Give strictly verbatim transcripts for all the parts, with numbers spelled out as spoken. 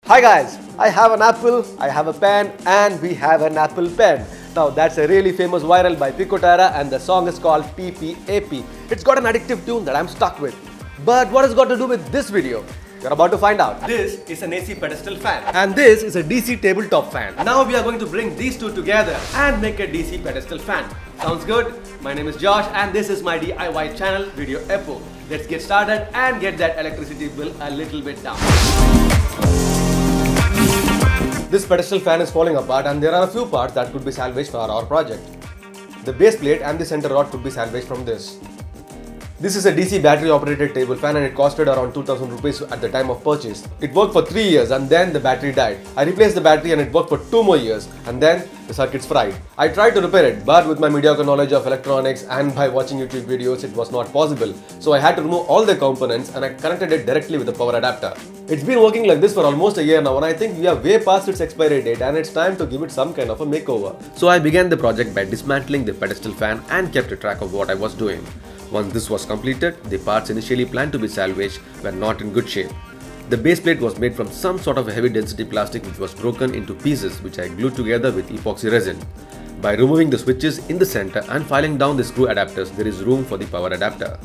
Hi guys, I have an apple, I have a pen, and we have an Apple pen. Now that's a really famous viral by Picotera and the song is called P P A P. It's got an addictive tune that I'm stuck with. But what has got to do with this video? You're about to find out. This is an A C pedestal fan and this is a D C tabletop fan. Now we are going to bring these two together and make a D C pedestal fan. Sounds good? My name is Josh and this is my D I Y channel, Video E P P O. Let's get started and get that electricity bill a little bit down. This pedestal fan is falling apart and there are a few parts that could be salvaged for our project. The base plate and the center rod could be salvaged from this. This is a D C battery operated table fan and it costed around two thousand rupees at the time of purchase. It worked for three years and then the battery died. I replaced the battery and it worked for two more years and then the circuit's fried. I tried to repair it, but with my mediocre knowledge of electronics and by watching YouTube videos it was not possible. So I had to remove all the components and I connected it directly with the power adapter. It's been working like this for almost a year now and I think we are way past its expiry date and it's time to give it some kind of a makeover. So I began the project by dismantling the pedestal fan and kept a track of what I was doing. Once this was completed, the parts initially planned to be salvaged were not in good shape. The base plate was made from some sort of a heavy density plastic which was broken into pieces which I glued together with epoxy resin. By removing the switches in the center and filing down the screw adapters, there is room for the power adapter.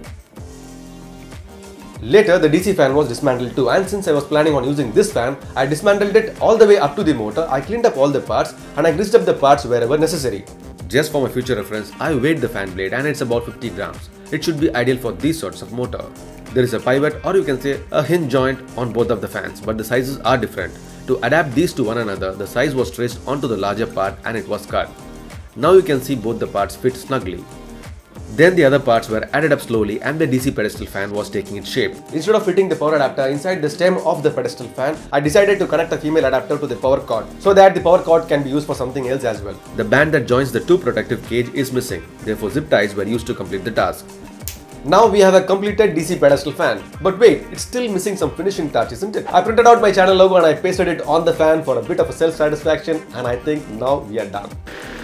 Later, the D C fan was dismantled too, and since I was planning on using this fan, I dismantled it all the way up to the motor, I cleaned up all the parts and I greased up the parts wherever necessary. Just for my future reference, I weighed the fan blade and it's about fifty grams. It should be ideal for these sorts of motor. There is a pivot or you can say a hinge joint on both of the fans, but the sizes are different. To adapt these to one another, the size was traced onto the larger part and it was cut. Now you can see both the parts fit snugly. Then the other parts were added up slowly and the D C pedestal fan was taking its shape. Instead of fitting the power adapter inside the stem of the pedestal fan, I decided to connect a female adapter to the power cord so that the power cord can be used for something else as well. The band that joins the two protective cage is missing, therefore zip ties were used to complete the task. Now we have a completed D C pedestal fan. But wait, it's still missing some finishing touch, isn't it? I printed out my channel logo and I pasted it on the fan for a bit of a self-satisfaction and I think now we are done.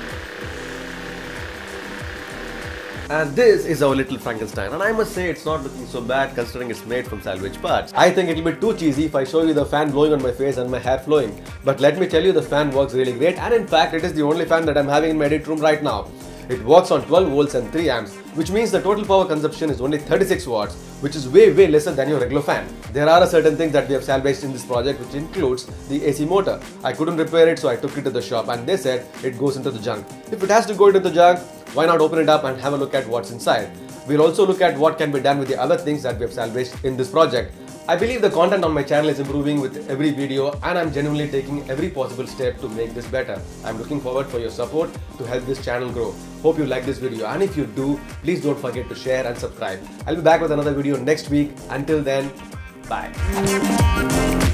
And this is our little Frankenstein, and I must say it's not looking so bad considering it's made from salvage parts. I think it'll be too cheesy if I show you the fan blowing on my face and my hair flowing. But let me tell you, the fan works really great, and in fact it is the only fan that I'm having in my edit room right now. It works on twelve volts and three amps, which means the total power consumption is only thirty-six watts, which is way way lesser than your regular fan. There are certain things that we have salvaged in this project, which includes the A C motor. I couldn't repair it, so I took it to the shop and they said it goes into the junk. If it has to go into the junk, why not open it up and have a look at what's inside? We'll also look at what can be done with the other things that we have salvaged in this project. I believe the content on my channel is improving with every video and I'm genuinely taking every possible step to make this better. I'm looking forward for your support to help this channel grow. Hope you like this video, and if you do, please don't forget to share and subscribe. I'll be back with another video next week. Until then, bye.